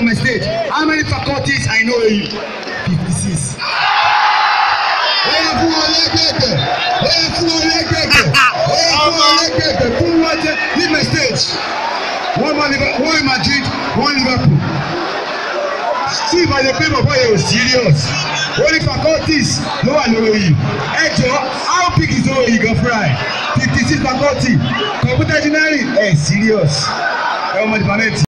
on my stage. How many faculties I know you? 56. Leave my stage. One in Madrid, one Liverpool. See if I pay my boy serious. Only faculties, no one know you. How big is the you go fry? 56 faculty. Computer engineering, serious.